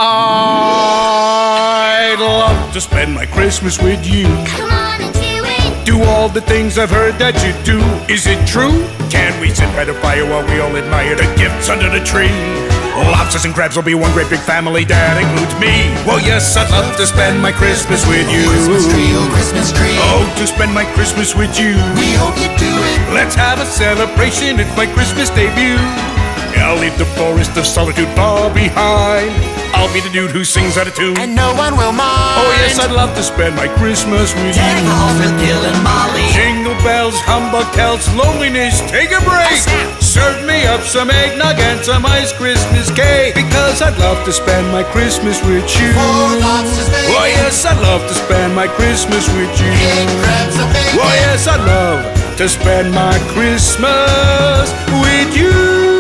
I'd love to spend my Christmas with you. Come on and do it. Do all the things I've heard that you do. Is it true? Can we sit by the fire while we all admire the gifts under the tree? Lobsters and crabs will be one great big family. That includes me. Well, yes, I'd love to spend my Christmas with you. Christmas tree, oh Christmas tree. Oh, to spend my Christmas with you. We hope you do it. Let's have a celebration. It's my Christmas debut. I'll leave the forest of solitude far behind. I'll be the dude who sings out of tune. And no one will mind. Oh yes, I'd love to spend my Christmas with Deck you. the halls with Gil and Molly. Jingle bells, humbug tells, loneliness, take a break. Serve me up some eggnog and some iced Christmas cake. Because I'd love to spend my Christmas with you. Four lobsters, bacon. Oh yes, I'd love to spend my Christmas with you. King crabs and bacon. Oh yes, I'd love to spend my Christmas with you.